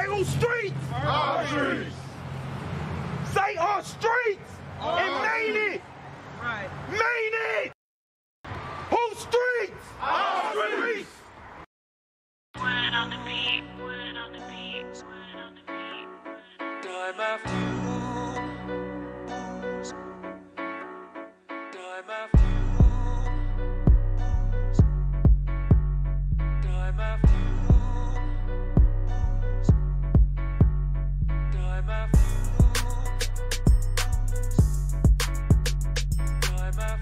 whose streets? Our streets. Say our streets. And main it. Right. Main it. Whose streets? Our streets. Word on the beat, word on the beat, word on the beat. Time after time after time after time after time after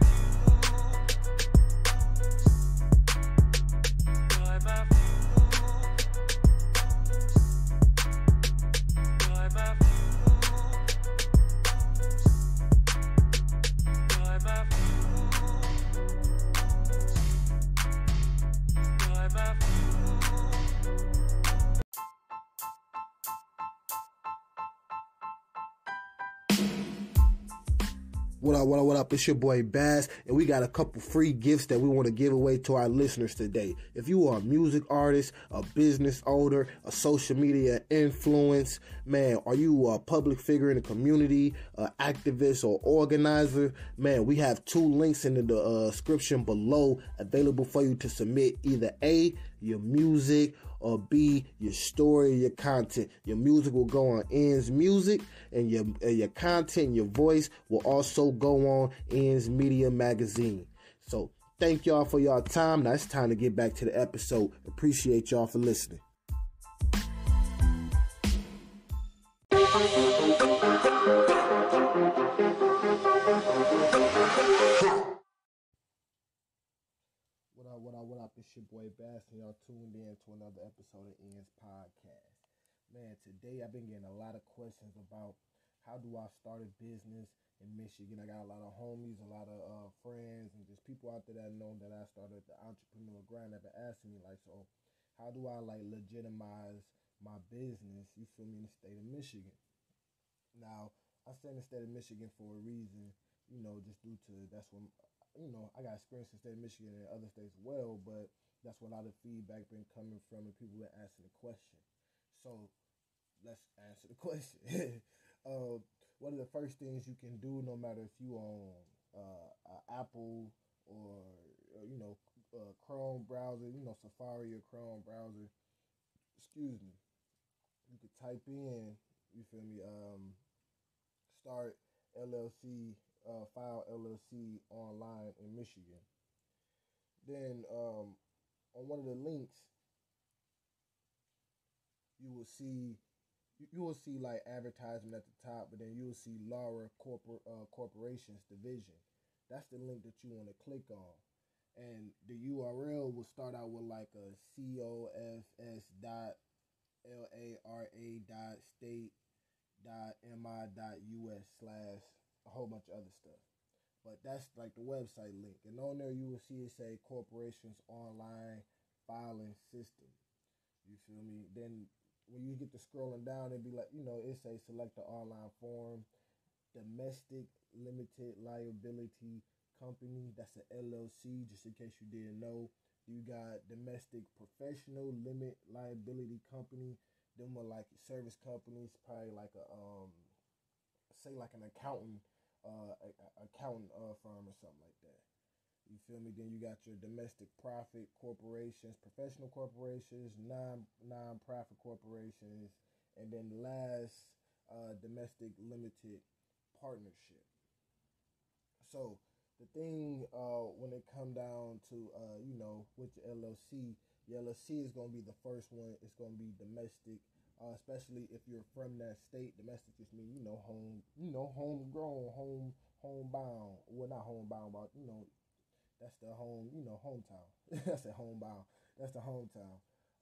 What up? It's your boy Bazz, and we got a couple free gifts that we want to give away to our listeners today. If you are a music artist, a business owner, a social media influence, man, are you a public figure in the community, an activist or organizer, man, we have 2 links in the description below available for you to submit either A, your music, or B, your story, your content. Your music will go on ENDS Music, and your content, your voice will also go on ENDS Media Magazine. So thank y'all for y'all time. Now it's time to get back to the episode. Appreciate y'all for listening. What up? It's your boy Bass, and y'all tuned in to another episode of ENDS Podcast. Man, today I've been getting a lot of questions about how do I start a business in Michigan. I got a lot of homies, a lot of friends, and just people out there that know that I started the entrepreneur grind that been asking me, like, so how do I, like, legitimize my business, you feel me, in the state of Michigan? Now, I say in the state of Michigan for a reason, you know, just due to, that's when, you know, I got experience in the state of Michigan and other states as well, but that's where a lot of feedback been coming from and people been asking the question. So let's answer the question. One of the first things you can do, no matter if you own Apple or you know, Chrome browser, you know, Safari or Chrome browser, excuse me, you could type in, you feel me, start LLC, file LLC online in Michigan. Then on one of the links, you will see like advertisement at the top, but then you will see LARA Corporations Division. That's the link that you want to click on. And the URL will start out with like a cofs.lara.state.mi.us/ a whole bunch of other stuff. But that's like the website link. And on there you will see it say Corporations Online Filing System. You feel me? Then when you get to scrolling down, it'd be like, you know, it say select the online form, domestic limited liability company. That's an LLC, just in case you didn't know. You got domestic professional limit liability company. Them are like service companies, probably like a say like an accountant firm or something like that. You feel me? Then you got your domestic profit corporations, professional corporations, non-profit corporations, and then last, domestic limited partnership. So the thing when it come down to you know, with your LLC is gonna be the first one. It's gonna be domestic. Especially if you're from that state. Domestic just means, you know, homegrown, homebound. Well, not homebound, but, you know, that's the home, you know, hometown. That's the homebound. That's the hometown.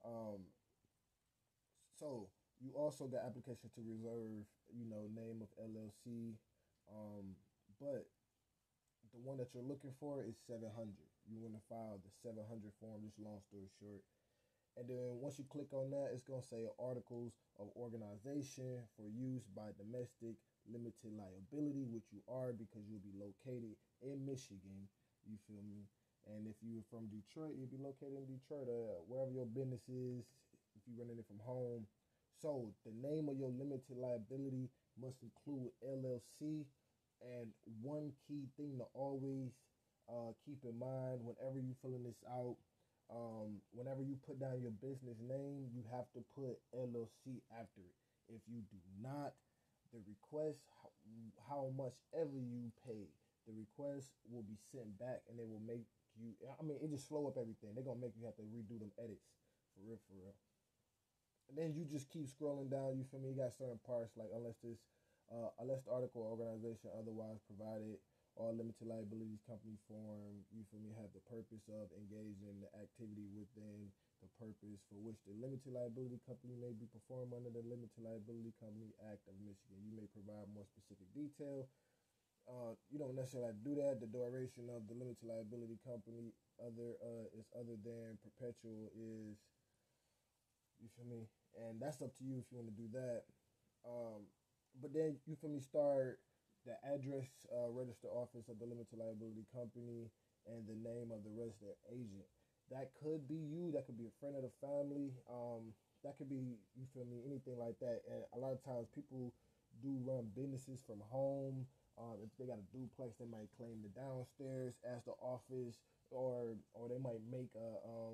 So you also got application to reserve, you know, name of LLC. But the one that you're looking for is 700. You want to file the 700 form, just long story short. And then once you click on that, it's going to say articles of organization for use by domestic limited liability, which you are because you'll be located in Michigan. You feel me? And if you're from Detroit, you'll be located in Detroit, wherever your business is. If you're running it from home, So the name of your limited liability must include LLC. And one key thing to always keep in mind whenever you filling this out, whenever you put down your business name, you have to put LLC after it. If you do not, the request, how much ever you pay, the request will be sent back, and they will make you, it just slow up everything. They're going to make you have to redo them edits, for real, for real. And then you just keep scrolling down, you feel me? You got certain parts, like unless the article or organization otherwise provided, all limited liabilities company form, you feel me, have the purpose of engaging in the activity within the purpose for which the limited liability company may be performed under the Limited Liability Company Act of Michigan. You may provide more specific detail. You don't necessarily have to do that. The duration of the limited liability company is other than perpetual is, you feel me? And that's up to you if you want to do that. But then you feel me, start the address, register office of the limited liability company, and the name of the registered agent. That could be you. That could be a friend of the family. That could be, you feel me, anything like that. And a lot of times people do run businesses from home. If they got a duplex, they might claim the downstairs as the office, or they might make a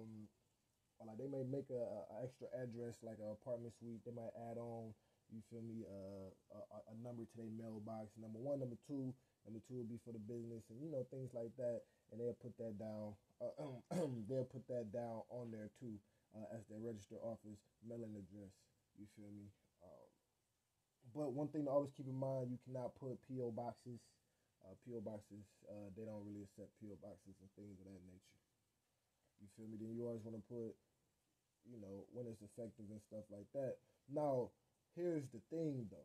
extra address like an apartment suite. They might add on, you feel me, a number to their mailbox, number one, number two will be for the business, and things like that. And they'll put that down. They'll put that down on there too, as their registered office mailing address. You feel me? But one thing to always keep in mind, you cannot put P.O. boxes. P.O. boxes, they don't really accept P.O. boxes and things of that nature. You feel me? Then you always want to put, when it's effective and stuff like that. Now, here's the thing though.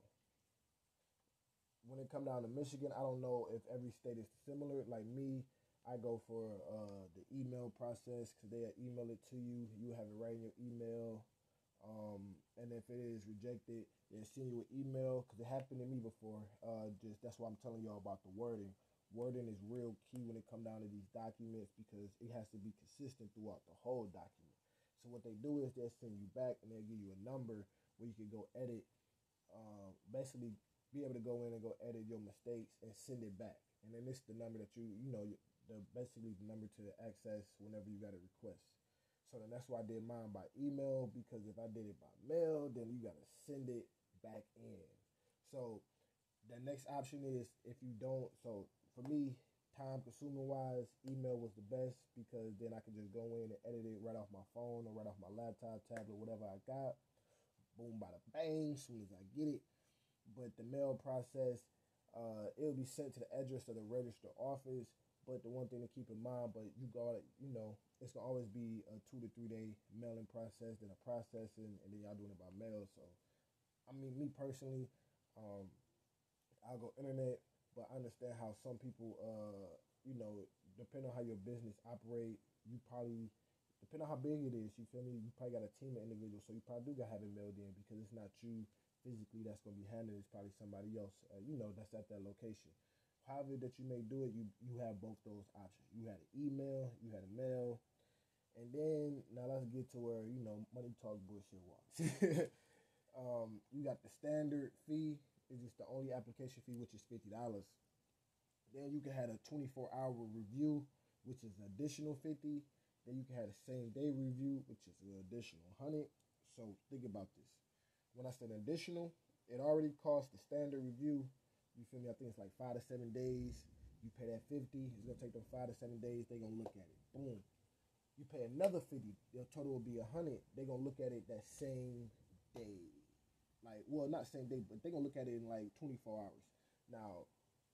When it come down to Michigan, I don't know if every state is similar. Like me, I go for the email process, because they email it to you. You have it right in your email. And if it is rejected, they'll send you an email, because it happened to me before. That's why I'm telling y'all about the wording. Wording is real key when it come down to these documents, because it has to be consistent throughout the whole document. So what they do is they'll send you back, and they'll give you a number where you can go edit, basically be able to go in and go edit your mistakes and send it back. And then this is the number that basically the number to access whenever you got a request. So then that's why I did mine by email, because if I did it by mail, then you got to send it back in. So the next option is, if you don't, so for me, time consuming wise, email was the best, because then I could just go in and edit it right off my phone or right off my laptop, tablet, whatever I got. Boom, bada bang, as soon as I get it. But the mail process, it'll be sent to the address of the registered office. But the one thing to keep in mind, it's going to always be a 2 to 3 day mailing process, then a processing, and then y'all doing it by mail. So, me personally, I'll go internet, but I understand how some people, depending on how your business operate, you probably, depending on how big it is, you feel me, you probably got a team of individuals, so you probably do got to have it mailed in, because it's not you physically that's going to be handling it. It's probably somebody else, that's at that location. However that you may do it, you have both those options. You had an email, you had a mail, and then, now let's get to where, money talk bullshit walks. You got the standard fee, is just the only application fee, which is $50. Then you can have a 24-hour review, which is an additional $50. Then you can have the same day review, which is an additional $100. So think about this. When I said additional, it already costs the standard review. You feel me? I think it's like 5 to 7 days. You pay that $50. It's gonna take them 5 to 7 days. They gonna look at it. Boom. You pay another $50. Your total will be $100. They gonna look at it that same day. Like, well, not same day, but they gonna look at it in like 24 hours. Now,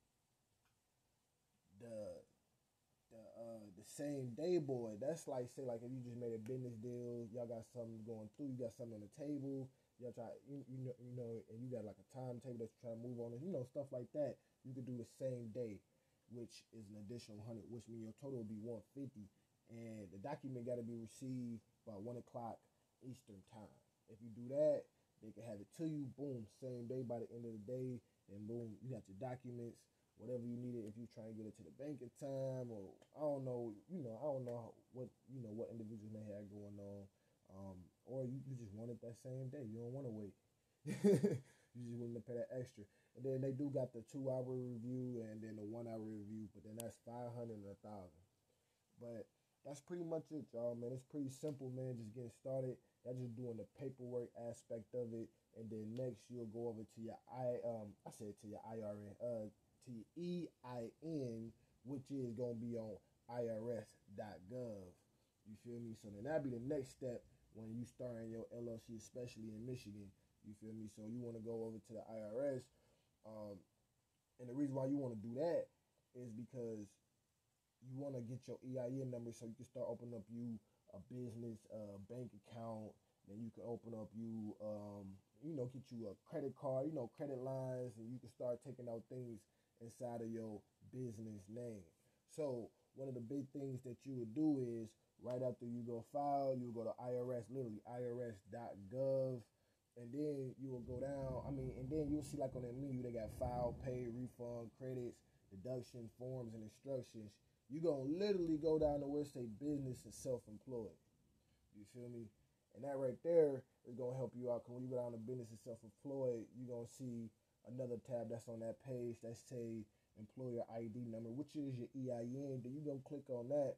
the same day, boy, that's like, say, like if you just made a business deal, y'all got something going through, you got something on the table, y'all try, and you got like a timetable that you're trying to move on, and stuff like that. You could do the same day, which is an additional $100, which means your total will be $150, and the document got to be received by 1 o'clock Eastern time. If you do that, they can have it to you, boom, same day by the end of the day, and boom, you got your documents, whatever you need it. If you try and get it to the bank in time, or I don't know what individuals may have going on. or you just want it that same day. You don't want to wait. You just willing to pay that extra. And then they do got the 2-hour review and then the 1-hour review, but then that's $500 and $1,000. But that's pretty much it, y'all, man. It's pretty simple, man. Just getting started. That's just doing the paperwork aspect of it, and then next you'll go over to your IRN, to your EIN, which is gonna be on IRS.gov. You feel me? So then that'll be the next step when you start in your LLC, especially in Michigan. You feel me? So you want to go over to the IRS, and the reason why you want to do that is because you want to get your EIN number so you can start opening up you a business bank account. Then you can open up you, get you a credit card, credit lines, and you can start taking out things inside of your business name. So one of the big things that you would do is right after you go file, you will go to IRS, literally IRS.gov, and then you will go down. And then you'll see like on that menu they got file, pay, refund, credits, deduction, forms, and instructions. You gonna literally go down to where it say business and self-employed. You feel me? And that right there is gonna help you out. Cause when you go down to business and self-employed, you're gonna see another tab that's on that page that say employer ID number, which is your EIN. Then you gonna click on that.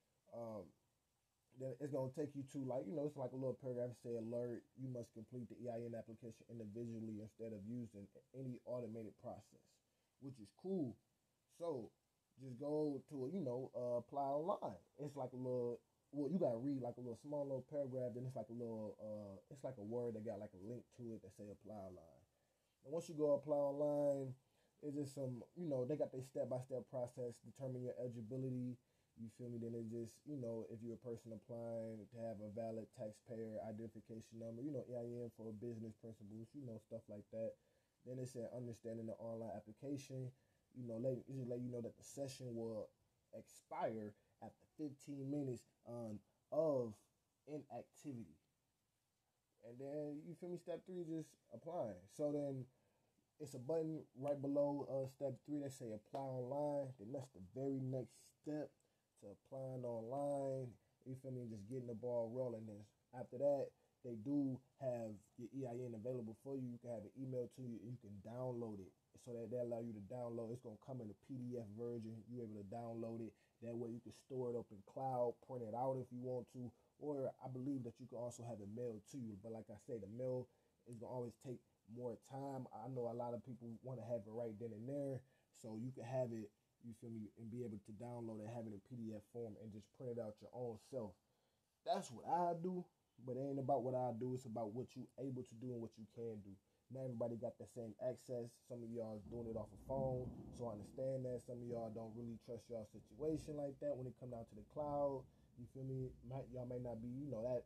Then it's gonna take you to it's like a little paragraph that say alert. You must complete the EIN application individually instead of using any automated process, which is cool. So just go to apply online. It's like a little, you gotta read like a little small little paragraph. Then it's like a little, it's like a word that got like a link to it that say apply online. And once you go apply online, it's just some, they got their step-by-step process, determine your eligibility. You feel me? Then it's just, if you're a person applying to have a valid taxpayer identification number, EIN for business principles, stuff like that. Then it said understanding the online application. It just let you know that the session will expire after 15 minutes of inactivity. And then, you feel me, step 3 is just applying. So then it's a button right below step 3 that say apply online. Then that's the very next step to applying online. You feel me, just getting the ball rolling. Then after that, they do have your EIN available for you. You can have it emailed to you, and you can download it. So that they allow you to download. It's going to come in a PDF version. You're able to download it. That way you can store it up in cloud, print it out if you want to. Or I believe that you can also have it mailed to you. But like I say, the mail is going to always take more time. I know a lot of people want to have it right then and there. So you can have it, you feel me, and be able to download it, have it in PDF form, and just print it out your own self. That's what I do. But it ain't about what I do. It's about what you able to do and what you can do. Not everybody got the same access. Some of y'all is doing it off a phone, so I understand that. Some of y'all don't really trust y'all situation like that when it come down to the cloud. You feel me? Y'all may not be, that,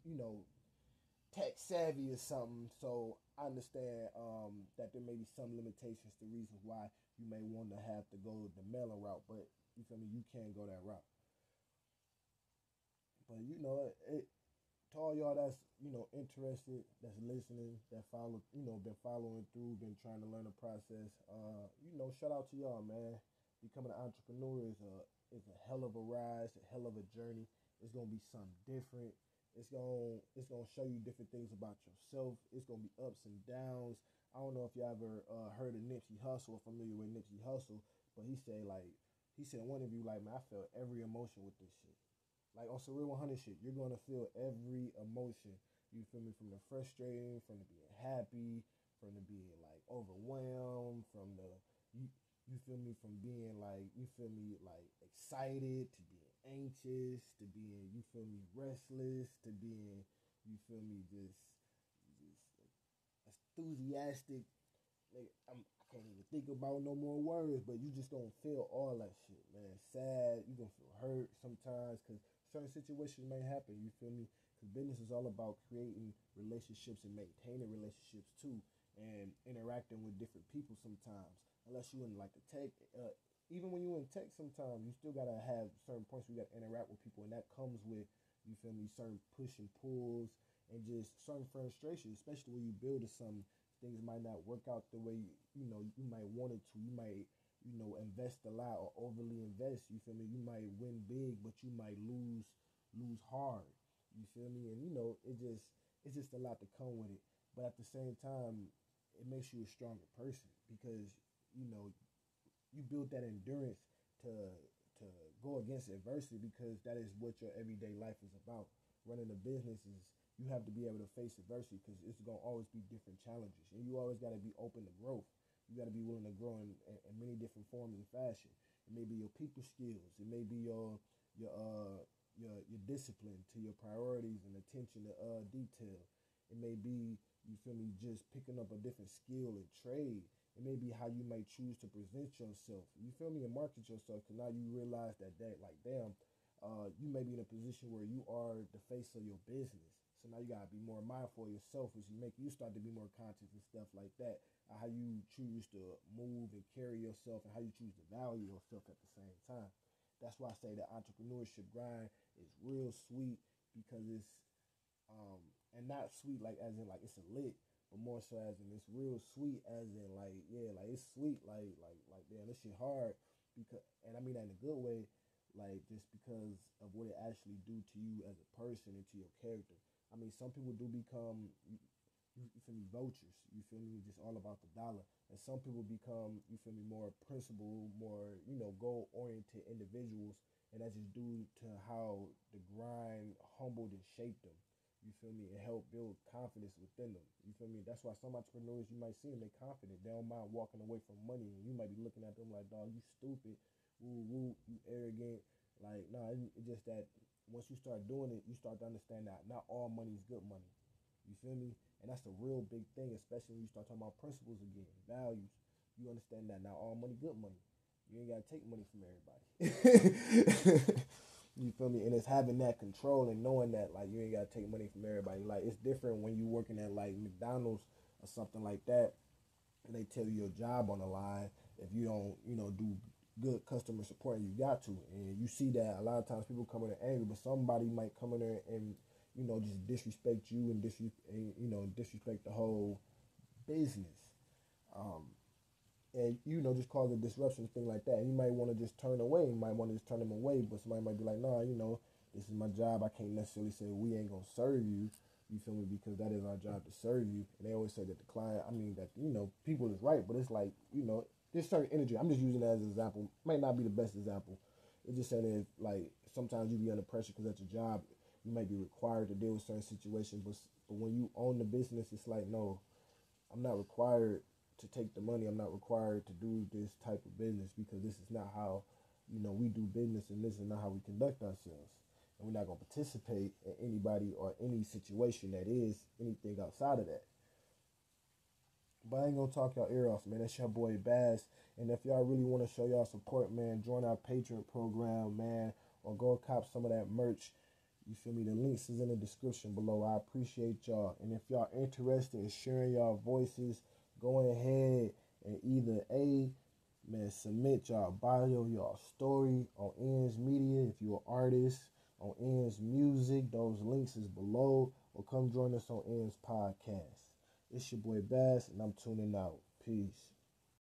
tech savvy or something. So I understand that there may be some limitations to reasons why you may want to have to go the mailing route. But you feel me? You can go that route. But to all y'all that's, interested, that's listening, that follow, been following through, been trying to learn the process, shout out to y'all, man. Becoming an entrepreneur is a hell of a ride, it's a hell of a journey. It's gonna be something different. It's gonna show you different things about yourself. It's gonna be ups and downs. I don't know if you ever heard of Nipsey Hussle, or familiar with Nipsey Hussle, but he said in one interview, man, I felt every emotion with this shit. Like on some real 100 shit, you're gonna feel every emotion. You feel me? From the frustrating, from the being happy, from the being like overwhelmed, from the you feel me? From being like excited to being anxious to being restless to being just enthusiastic. Like, I can't even think about no more words, but you just gonna feel all that shit, man. Sad, you gonna feel hurt sometimes because certain situations may happen, you feel me? Because business is all about creating relationships and maintaining relationships too, and interacting with different people sometimes. Unless you in like the tech, even when you in tech sometimes, you still gotta have certain points where you gotta interact with people, and that comes with, you feel me, certain push and pulls and just certain frustration, especially when you build something. Things might not work out the way you might want it to. You might invest a lot or overly invest. You feel me? You might win big, but you might lose hard. You feel me? And it's just a lot to come with it. But at the same time, it makes you a stronger person because you build that endurance to go against adversity because that is what your everyday life is about. Running a business is you have to be able to face adversity because it's gonna always be different challenges, and you always got to be open to growth. You got to be willing to grow in many different forms and fashion. It may be your people skills. It may be your discipline to your priorities and attention to detail. It may be, you feel me, just picking up a different skill and trade. It may be how you might choose to present yourself. You feel me, and market yourself. Because now you realize that like damn, you may be in a position where you are the face of your business. So now you gotta be more mindful of yourself, which make you start to be more conscious and stuff like that. How you choose to move and carry yourself, and how you choose to value yourself at the same time. That's why I say the entrepreneurship grind is real sweet because it's and not sweet like as in like it's a lick, but more so as in it's real sweet as in like it's sweet like damn, this shit hard because, and I mean that in a good way, like just because of what it actually do to you as a person and to your character. I mean, some people do become you feel me, vultures, you feel me, just all about the dollar. And some people become, you feel me, more principled, more, goal-oriented individuals, and that's just due to how the grind humbled and shaped them, you feel me, and helped build confidence within them, you feel me. That's why some entrepreneurs, you might see them, they confident, they don't mind walking away from money, and you might be looking at them like, dog, you stupid, woo, woo, you arrogant, like, nah, it's just that once you start doing it, you start to understand that not all money is good money, you feel me. And that's a real big thing, especially when you start talking about principles again, values. You understand that not all money, good money. You ain't got to take money from everybody. You feel me? And it's having that control and knowing that, like, you ain't got to take money from everybody. Like, it's different when you working at, like, McDonald's or something like that, and they tell you your job on the line if you don't, do good customer support, and you got to. And you see that a lot of times people come in there angry, but somebody might come in there and just disrespect you and disrespect the whole business, and just cause a disruption, thing like that. And you might want to just turn away. You might want to just turn them away, but somebody might be like, "Nah, this is my job. I can't necessarily say we ain't gonna serve you. You feel me? Because that is our job to serve you." And they always say that the client, people is right, but it's like there's certain energy. I'm just using that as an example. Might not be the best example. It's just saying that like sometimes you be under pressure because that's your job. You might be required to deal with certain situations, but when you own the business, it's like, no, I'm not required to take the money. I'm not required to do this type of business because this is not how, we do business, and this is not how we conduct ourselves. And we're not going to participate in anybody or any situation that is anything outside of that. But I ain't going to talk y'all ear off, man. That's your boy Bazz. And if y'all really want to show y'all support, man, join our Patreon program, man, or go cop some of that merch. You feel me? The links is in the description below. I appreciate y'all. And if y'all interested in sharing y'all voices, go ahead and either submit y'all bio, y'all story on ENDS Media. If you're an artist on ENDS Music, those links is below. Or come join us on ENDS Podcast. It's your boy Bass, and I'm tuning out. Peace.